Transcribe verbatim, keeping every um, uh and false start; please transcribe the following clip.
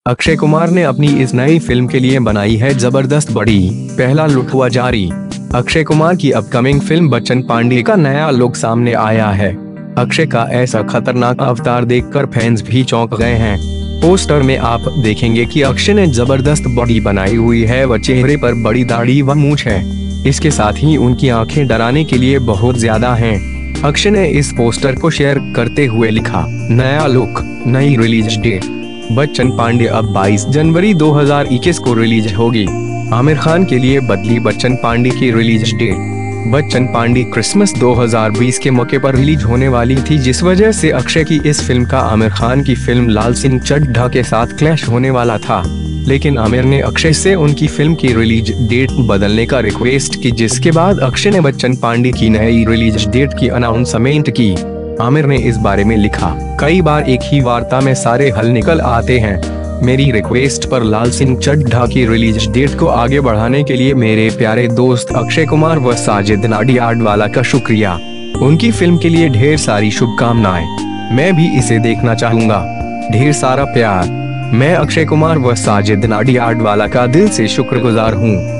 अक्षय कुमार ने अपनी इस नई फिल्म के लिए बनाई है जबरदस्त बड़ी पहला लुक हुआ जारी। अक्षय कुमार की अपकमिंग फिल्म बच्चन पांडे का नया लुक सामने आया है। अक्षय का ऐसा खतरनाक अवतार देखकर फैंस भी चौंक गए हैं। पोस्टर में आप देखेंगे कि अक्षय ने जबरदस्त बॉडी बनाई हुई है व चेहरे पर बड़ी दाढ़ी व मूंछ है। इसके साथ ही उनकी आंखें डराने के लिए बहुत ज्यादा हैं। अक्षय ने इस पोस्टर को शेयर करते हुए लिखा, नया लुक, नई रिलीज डेट। बच्चन पांडे अब बाईस जनवरी दो हज़ार इक्कीस को रिलीज होगी। आमिर खान के लिए बदली बच्चन पांडे की release date. Bachchan Pandey Christmas दो हज़ार बीस के मौके पर रिलीज होने वाली थी, जिस वजह से अक्षय की इस फिल्म का आमिर खान की फिल्म लाल सिंह चड्ढा के साथ क्लैश होने वाला था। लेकिन आमिर ने अक्षय से उनकी फिल्म की रिलीज डेट बदलने का रिक्वेस्ट की, जिसके बाद अक्षय ने बच्चन पांडे की नई रिलीज डेट की अनाउंसमेंट की। आमिर ने इस बारे में लिखा, कई बार एक ही वार्ता में सारे हल निकल आते हैं। मेरी रिक्वेस्ट पर लाल सिंह चड्ढा की रिलीज डेट को आगे बढ़ाने के लिए मेरे प्यारे दोस्त अक्षय कुमार व साजिद नाडियाडवाला का शुक्रिया। उनकी फिल्म के लिए ढेर सारी शुभकामनाएं। मैं भी इसे देखना चाहूंगा। ढेर सारा प्यार। मैं अक्षय कुमार व साजिद नाडियाडवाला का दिल से शुक्रगुजार हूँ।